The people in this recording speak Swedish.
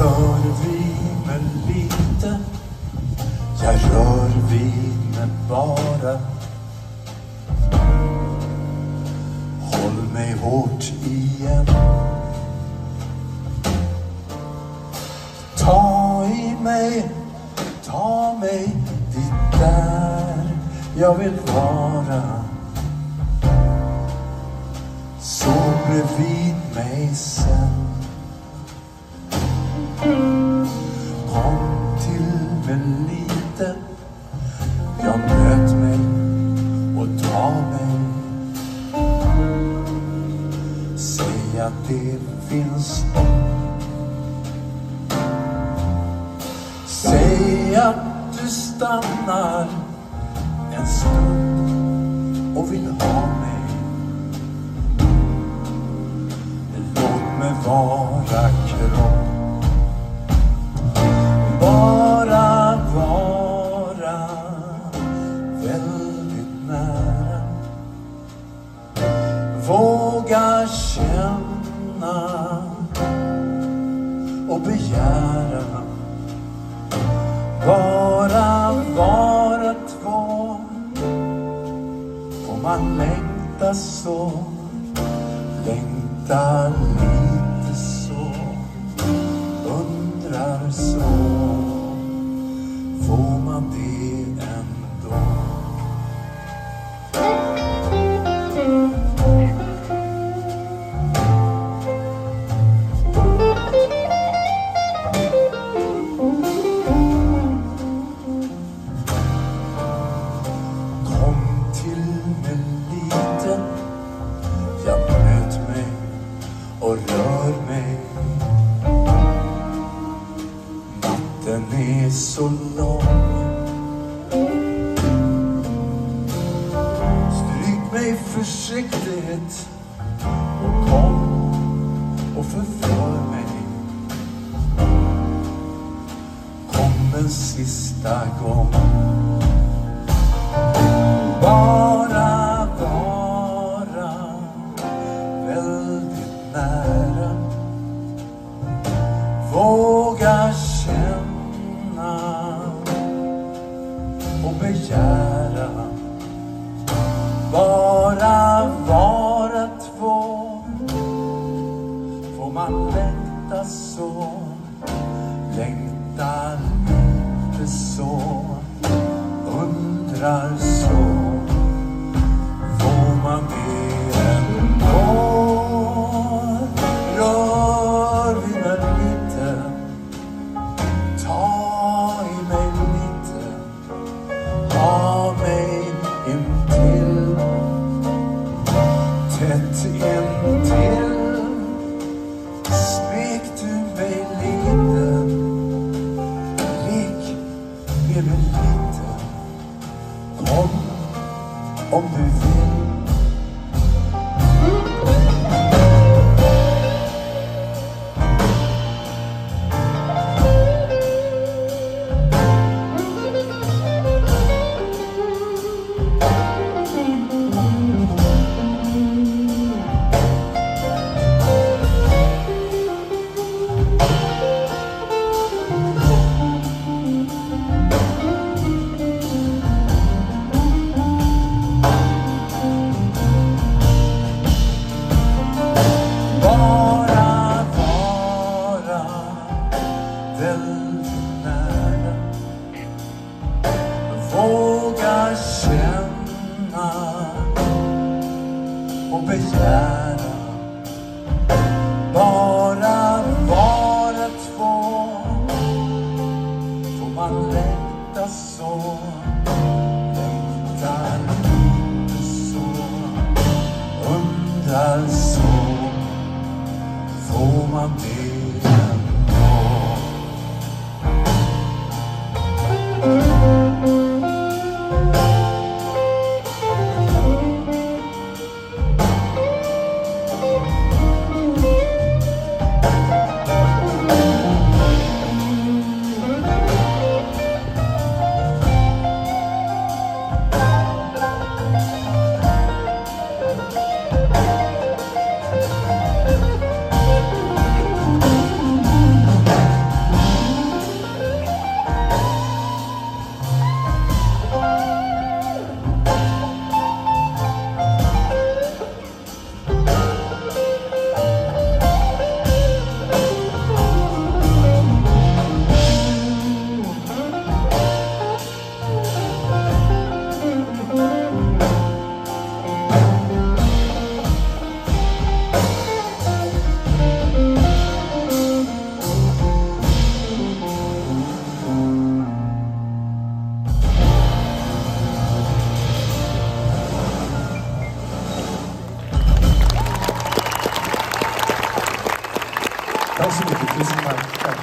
rör vid mig lite, jag rör vid mig bara. Håll mig hårt igen. Ta mig dit där jag vill vara. Så bredvid mig sen. Kom till mig lite, jag möt mig och ta mig. Säg att det finns hopp. Säg att du stannar en stund och vill ha mig. Låt mig vara kropp. Bara vara väldigt nära. Våga känna och begära. Bara vara två. Får man längta så, längta lite så, undrar så, får man det ändå? Och rör mig. Natten är så lång. Stryk mig försiktigt och kom och förför mig. Kom en sista gång. Bara vara väldigt nära. Våga känna och begära. Bara vara två. Får man längta så, längta lite så, undrar så, får man det ändå? Rör vid mig lite, ta i mig lite, ha mig intill, tätt intill. Smek du mig lite, lek med mig lite. Kom om du vill. Våga känna och begära. Bara vara två. Får man längta så, längta lite så, undrar så, får man det ändå? Tack så mycket, tusen tack.